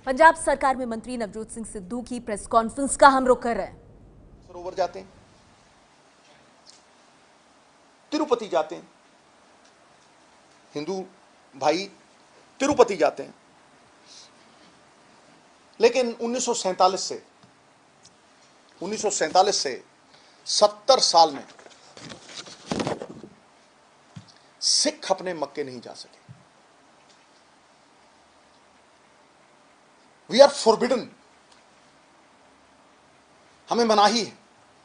पंजाब सरकार में मंत्री नवजोत सिंह सिद्धू की प्रेस कॉन्फ्रेंस का हम रुख कर रहे हैं। सरोवर जाते हैं, तिरुपति जाते हैं, हिंदू भाई तिरुपति जाते हैं, लेकिन 1947 से 70 साल में सिख अपने मक्के नहीं जा सके। वी आर फॉरबिडन, हमें मनाही है।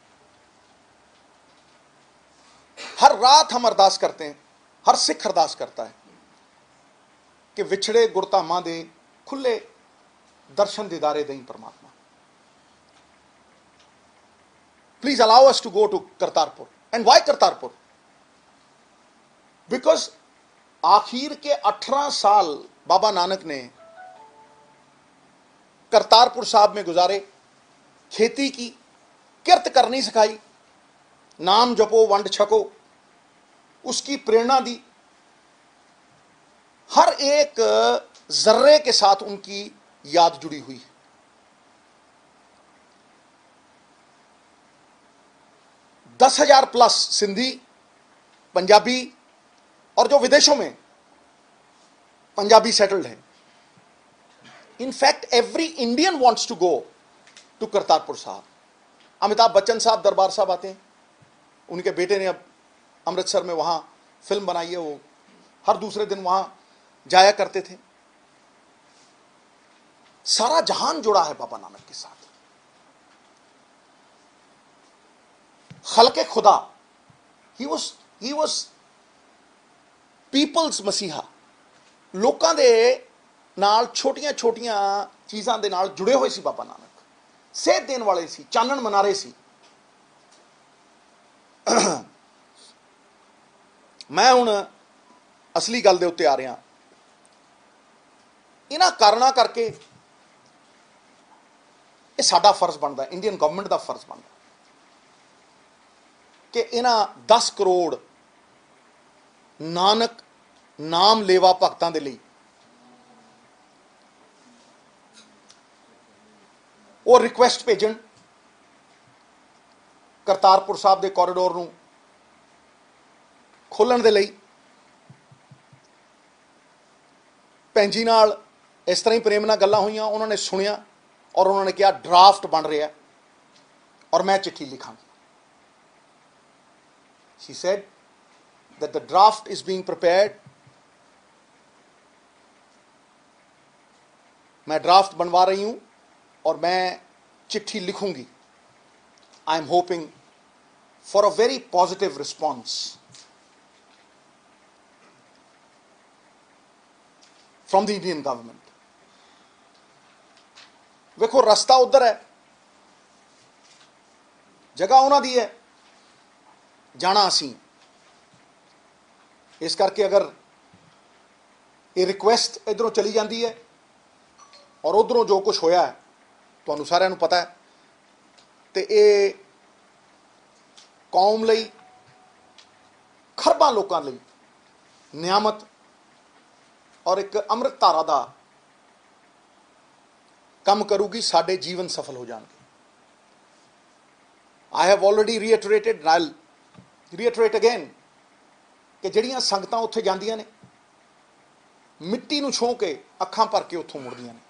हर रात हम अरदास करते हैं, हर सिख अरदास करता है कि विछड़े गुरधामां दे खुले दर्शन दीदारे दें परमात्मा। Please allow us to go to Kartarpur. And why Kartarpur? Because आखिर के 18 साल बाबा नानक ने करतारपुर साहब में गुजारे, खेती की, किरत करनी सिखाई, नाम जपो वंड छको, उसकी प्रेरणा दी। हर एक जर्रे के साथ उनकी याद जुड़ी हुई है। दस 10,000 प्लस सिंधी, पंजाबी और जो विदेशों में पंजाबी सेटल्ड हैं। In fact every Indian wants to go to Kartarpur Sahib. Amitabh Bachchan साहब दरबार साहब आते हैं, उनके बेटे ने अब अमृतसर में वहां फिल्म बनाई है, वो हर दूसरे दिन वहां जाया करते थे। सारा जहान जुड़ा है बाबा नानक के साथ। खलके खुदा, ही वॉज पीपल्स मसीहा। लोकां दे नाल छोटियां छोटियां चीज़ां दे नाल जुड़े हुए सी बाबा नानक। सेध देने वाले सी, चानन मनारे सी। मैं हुण असली गल दे उत्ते आ रहा। इन्हां कारणा करके ये साडा फर्ज बनता, इंडियन गवर्नमेंट का फर्ज बनता कि इन्हां 10 करोड़ नानक नाम लेवा भगतां दे लई वो रिक्वेस्ट भेजन करतारपुर साहब के कॉरीडोर नूं खोलण दे लई। भैन जी नाल इस तरह ही प्रेम नाल गल्लां होईयां, उन्होंने सुनिया और उन्होंने कहा ड्राफ्ट बन रहा और मैं चिट्ठी लिखांगी। She said that the draft is being prepared. मैं ड्राफ्ट बनवा रही हूं और मैं चिट्ठी लिखूंगी। I am hoping for a very positive response from the Indian government. वेखो रास्ता उधर है, जगह उन्हां दी है, जाना असीं। इस करके अगर ये रिक्वेस्ट इधरों चली जाती है और उधरों जो कुछ होया है तुहानूं सारिआं नूं पता है, तो ये कौम लई, खरबां लोकां लई नियामत और एक अमृत धारा दा काम करूगी। साडे जीवन सफल हो जाएंगे। I have already reiterated, I will reiterate again कि जिहड़ियां संगतां उत्थे जांदियां ने, मिट्टी नूं छोह के अखां भर के उत्थों मुड़दियां ने।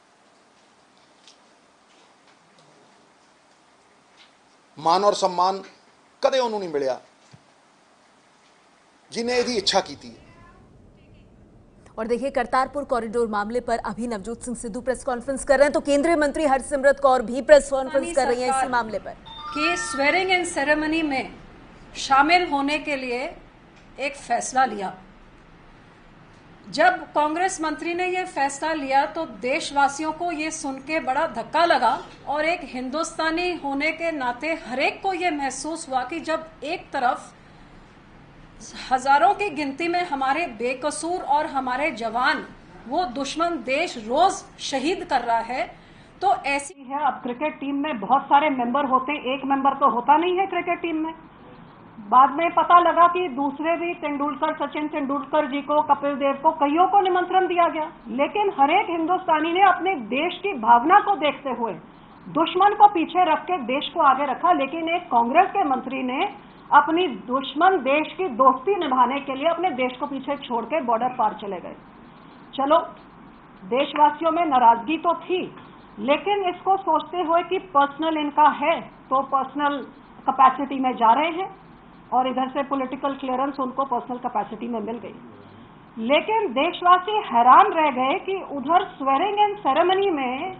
मान और सम्मान कदे उन्होंने नहीं मिलिया जिन्हें यदि इच्छा की थी। और देखिए, करतारपुर कॉरिडोर मामले पर अभी नवजोत सिंह सिद्धू प्रेस कॉन्फ्रेंस कर रहे हैं, तो केंद्रीय मंत्री हरसिमरत कौर भी प्रेस कॉन्फ्रेंस कर रही हैं इसी मामले पर कि स्वेरिंग इन सेरेमनी में शामिल होने के लिए एक फैसला लिया। जब कांग्रेस मंत्री ने यह फैसला लिया तो देशवासियों को यह सुन के बड़ा धक्का लगा और एक हिंदुस्तानी होने के नाते हरेक को यह महसूस हुआ कि जब एक तरफ हजारों की गिनती में हमारे बेकसूर और हमारे जवान वो दुश्मन देश रोज शहीद कर रहा है, तो ऐसी है। अब क्रिकेट टीम में बहुत सारे मेंबर होते हैं, एक मेंबर तो होता नहीं है क्रिकेट टीम में। बाद में पता लगा कि दूसरे भी तेंदुलकर, सचिन तेंदुलकर जी को, कपिल देव को, कईयों को निमंत्रण दिया गया। लेकिन हर एक हिंदुस्तानी ने अपने देश की भावना को देखते हुए दुश्मन को पीछे रख के देश को आगे रखा। लेकिन एक कांग्रेस के मंत्री ने अपनी दुश्मन देश की दोस्ती निभाने के लिए अपने देश को पीछे छोड़ के बॉर्डर पार चले गए। चलो, देशवासियों में नाराजगी तो थी, लेकिन इसको सोचते हुए कि पर्सनल इनका है तो पर्सनल कैपेसिटी में जा रहे हैं, और इधर से पॉलिटिकल क्लियरेंस उनको पर्सनल कैपेसिटी में मिल गई। लेकिन देशवासी हैरान रह गए कि उधर स्वेरिंग इन सेरेमनी में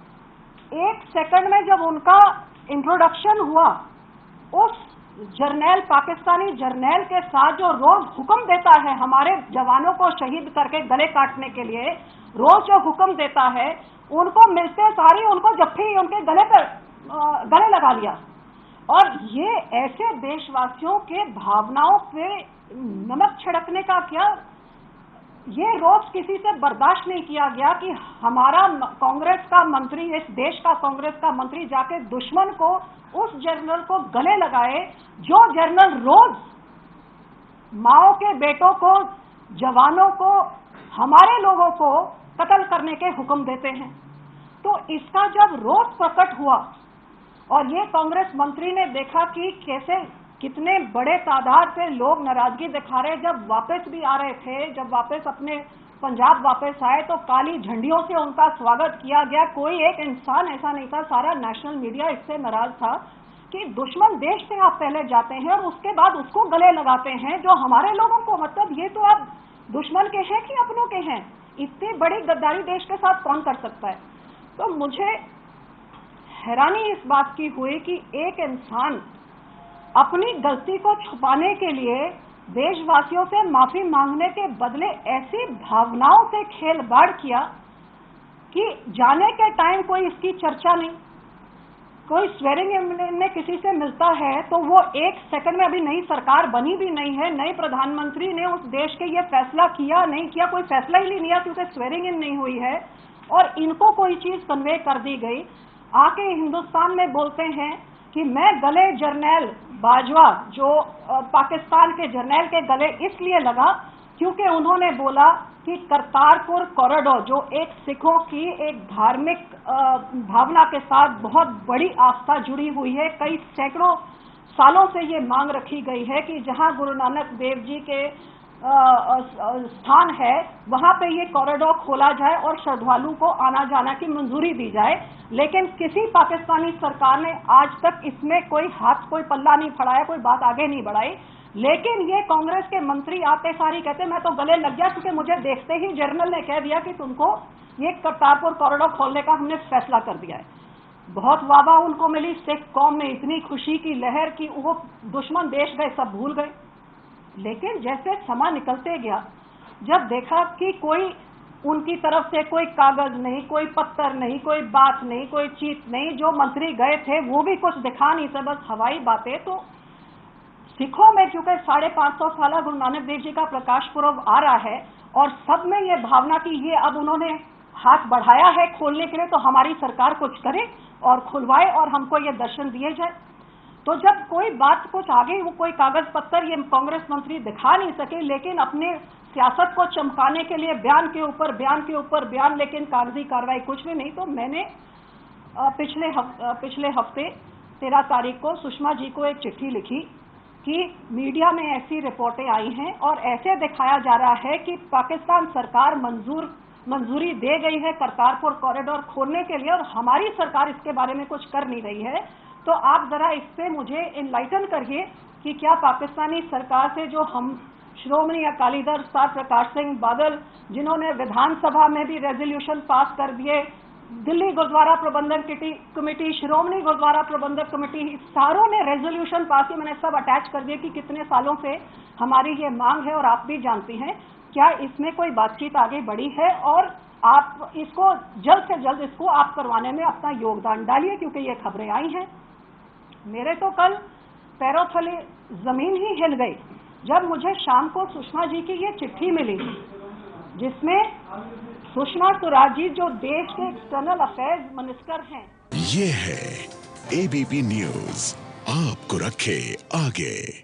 1 सेकंड में जब उनका इंट्रोडक्शन हुआ, उस जर्नैल, पाकिस्तानी जर्नैल के साथ जो रोज हुक्म देता है हमारे जवानों को शहीद करके गले काटने के लिए, रोज जो हुक्म देता है, उनको मिलते सारी उनको जफ्फी उनके गले पर गले लगा लिया। और ये ऐसे देशवासियों के भावनाओं पे नमक छिड़कने का क्या, ये रोज किसी से बर्दाश्त नहीं किया गया कि हमारा कांग्रेस का मंत्री, इस देश का कांग्रेस का मंत्री जाके दुश्मन को, उस जनरल को गले लगाए जो जनरल रोज माओ के बेटों को, जवानों को, हमारे लोगों को कत्ल करने के हुक्म देते हैं। तो इसका जब रोष प्रकट हुआ और ये कांग्रेस मंत्री ने देखा कि कैसे कितने बड़े तादाद से लोग नाराजगी दिखा रहे, जब वापस भी आ रहे थे, जब वापस अपने पंजाब वापस आए तो काली झंडियों से उनका स्वागत किया गया। कोई एक इंसान ऐसा नहीं था, सारा नेशनल मीडिया इससे नाराज था कि दुश्मन देश से आप पहले जाते हैं और उसके बाद उसको गले लगाते हैं जो हमारे लोगों को, मतलब ये तो आप दुश्मन के हैं कि अपनों के हैं? इतनी बड़ी गद्दारी देश के साथ कौन कर सकता है? तो मुझे हैरानी इस बात की हुई कि एक इंसान अपनी गलती को छुपाने के लिए देशवासियों से माफी मांगने के बदले ऐसी भावनाओं से खेलबाड़ किया कि जाने के टाइम कोई इसकी चर्चा नहीं। कोई स्वेरिंग इन में किसी से मिलता है तो वो 1 सेकंड में, अभी नई सरकार बनी भी नहीं है, नए प्रधानमंत्री ने उस देश के ये फैसला किया नहीं किया, कोई फैसला ही नहीं लिया क्योंकि स्वेरिंग इन नहीं हुई है और इनको कोई चीज कन्वे कर दी गई। आके हिंदुस्तान में बोलते हैं कि मैं गले जर्नैल बाजवा, जो पाकिस्तान के जर्नैल के गले इसलिए लगा क्योंकि उन्होंने बोला कि करतारपुर कॉरिडोर, जो एक सिखों की एक धार्मिक भावना के साथ बहुत बड़ी आस्था जुड़ी हुई है, कई सैकड़ों सालों से ये मांग रखी गई है कि जहां गुरु नानक देव जी के स्थान है वहां पे ये कॉरिडोर खोला जाए और श्रद्धालु को आना जाना की मंजूरी दी जाए। लेकिन किसी पाकिस्तानी सरकार ने आज तक इसमें कोई हाथ, कोई पल्ला नहीं फड़ाया, कोई बात आगे नहीं बढ़ाई। लेकिन ये कांग्रेस के मंत्री आते सारी कहते मैं तो गले लग गया क्योंकि मुझे देखते ही जनरल ने कह दिया कि तुमको ये करतारपुर कॉरिडोर खोलने का हमने फैसला कर दिया है। बहुत वाहवाह उनको मिली, सिख कौम में इतनी खुशी की लहर की वो दुश्मन देश गए सब भूल गए। लेकिन जैसे समय निकलते गया, जब देखा कि कोई उनकी तरफ से कोई कागज नहीं, कोई पत्थर नहीं, कोई बात नहीं, कोई चीज नहीं, जो मंत्री गए थे वो भी कुछ दिखा नहीं था, बस हवाई बातें। तो सिखों में चूंकि 550 साल गुरु नानक देव जी का प्रकाश पर्व आ रहा है और सब में ये भावना की ये अब उन्होंने हाथ बढ़ाया है खोलने के लिए, तो हमारी सरकार कुछ करे और खुलवाए और हमको ये दर्शन दिए जाए। तो जब कोई बात कुछ आगे, वो कोई कागज पत्थर ये कांग्रेस मंत्री दिखा नहीं सके, लेकिन अपने सियासत को चमकाने के लिए बयान के ऊपर बयान के ऊपर बयान, लेकिन कागजी कार्रवाई कुछ भी नहीं। तो मैंने पिछले हफ्ते 13 तारीख को सुषमा जी को एक चिट्ठी लिखी कि मीडिया में ऐसी रिपोर्टें आई हैं और ऐसे दिखाया जा रहा है कि पाकिस्तान सरकार मंजूरी दे गई है करतारपुर कॉरिडोर खोलने के लिए और हमारी सरकार इसके बारे में कुछ कर नहीं रही है। तो आप जरा इससे मुझे इनलाइटन करिए कि क्या पाकिस्तानी सरकार से, जो हम श्रोमणी अकाली दल सर प्रकाश सिंह बादल, जिन्होंने विधानसभा में भी रेजोल्यूशन पास कर दिए, दिल्ली गुरुद्वारा प्रबंधन कमेटी, श्रोमणी गुरुद्वारा प्रबंधक कमेटी, सारों ने रेजोल्यूशन पास किए, मैंने सब अटैच कर दिए कि कितने सालों से हमारी ये मांग है और आप भी जानती हैं। क्या इसमें कोई बातचीत आगे बढ़ी है? और आप इसको जल्द से जल्द इसको आप करवाने में अपना योगदान डालिए, क्योंकि ये खबरें आई हैं। मेरे तो कल पैरों तले जमीन ही हिल गई जब मुझे शाम को सुषमा जी की ये चिट्ठी मिली, जिसमें सुषमा स्वराज जी जो देश के एक्सटर्नल अफेयर्स मिनिस्टर हैं। ये है एबीपी न्यूज, आपको रखे आगे।